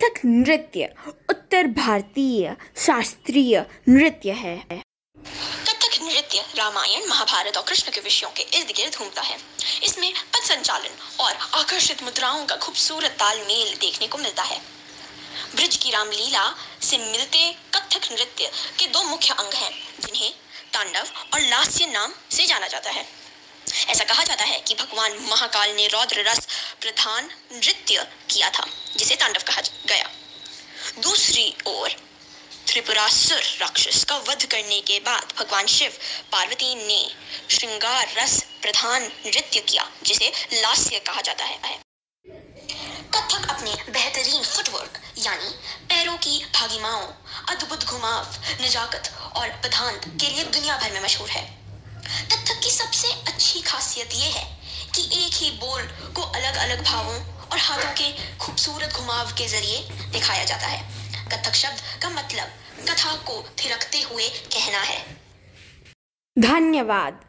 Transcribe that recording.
कथक नृत्य उत्तर भारतीय शास्त्रीय नृत्य है। कथक नृत्य रामायण, महाभारत और कृष्ण के विषयों के इर्द गिर्द घूमता है। इसमें पद संचालन और आकर्षित मुद्राओं का खूबसूरत तालमेल देखने को मिलता है। ब्रज की रामलीला से मिलते कथक नृत्य के दो मुख्य अंग हैं, जिन्हें तांडव और लास्य नाम से जाना जाता है। ऐसा कहा जाता है कि भगवान महाकाल ने रौद्र रस प्रधान नृत्य किया था, जिसे तांडव कहा गया। दूसरी ओर त्रिपुरासुर राक्षस का वध करने के बाद भगवान शिव पार्वती ने श्रृंगार रस प्रधान नृत्य किया, जिसे लास्य कहा जाता है। कथक अपने बेहतरीन फुटवर्क यानी पैरों की भागिमाओं, अद्भुत घुमाव, नजाकत और बधांत के लिए दुनिया भर में मशहूर है। कथक की सबसे अच्छी खासियत यह है कि एक ही बोल को अलग अलग भावों और हाथों के खूबसूरत घुमाव के जरिए दिखाया जाता है। कथक शब्द का मतलब कथा को थिरकते हुए कहना है। धन्यवाद।